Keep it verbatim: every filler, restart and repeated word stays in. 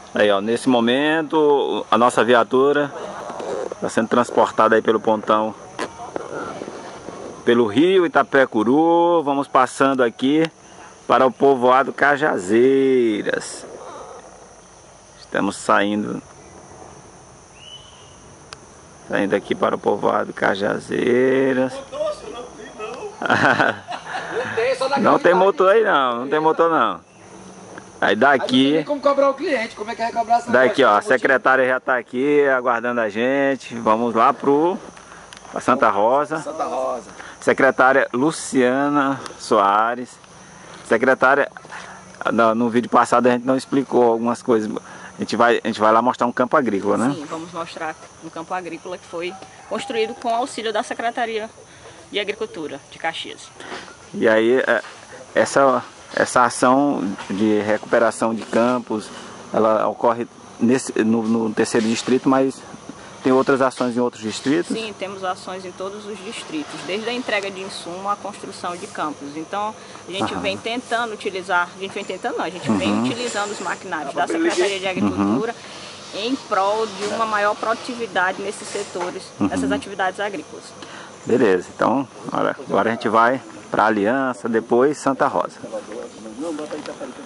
Aí, ó, nesse momento a nossa viatura está sendo transportada aí pelo pontão, pelo rio Itapecuru. Vamos passando aqui para o povoado Cajazeiras. Estamos saindo Saindo aqui para o povoado Cajazeiras. Não tem motor aí não, não tem motor não. Aí daqui, aí não tem como cobrar o cliente, como é que vai cobrar essa daqui ó, a secretária já está aqui aguardando a gente. Vamos lá pro pra Santa Rosa. Santa Rosa. Secretária Luciana Soares. Secretária, no, no vídeo passado a gente não explicou algumas coisas. A gente vai, a gente vai lá mostrar um campo agrícola, né? Sim, vamos mostrar um campo agrícola que foi construído com auxílio da Secretaria de Agricultura de Caxias. E aí, essa, essa ação de recuperação de campos, ela ocorre nesse, no, no terceiro distrito, mas tem outras ações em outros distritos? Sim, temos ações em todos os distritos, desde a entrega de insumo à construção de campos. Então, a gente Aham. vem tentando utilizar, a gente vem tentando não, a gente uhum. vem utilizando os maquinários da Secretaria de Agricultura uhum. em prol de uma maior produtividade nesses setores, uhum. nessas atividades agrícolas. Beleza, então agora a gente vai para Aliança, depois Santa Rosa.